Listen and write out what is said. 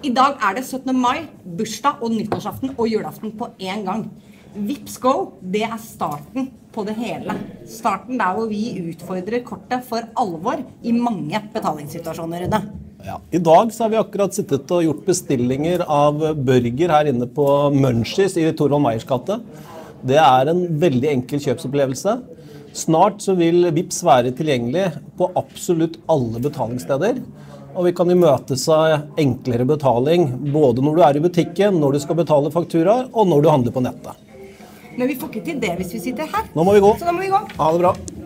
I dag det 17. mai, bursdag og nyttårsaften og julaften på en gang. Vipps Go, det starten på det hele. Starten der hvor vi utfordrer kortet for alvor I mange betalingssituasjoner, Rune. Ja, I dag så har vi akkurat sittet og gjort bestillinger av burger her inne på Munchies I Torvald Meyers gate. Det en veldig enkel kjøpsopplevelse. Snart så vil Vipps være tilgjengelig på absolutt alle betalingssteder. Og vi kan jo møtes av enklere betaling, både når du I butikken, når du skal betale faktura, og når du handler på nettet. Men vi får ikke til det hvis vi sitter her. Nå må vi gå. Så da må vi gå. Ha det bra.